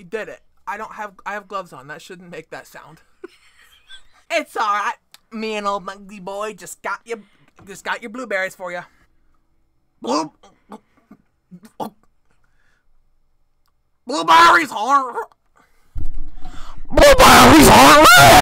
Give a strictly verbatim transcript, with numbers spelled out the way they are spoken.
did it. I don't have, I have gloves on. That shouldn't make that sound. It's alright. Me and old Muggsy boy just got you, just got your blueberries for you. Blue, blueberries aren't, blueberries aren't red.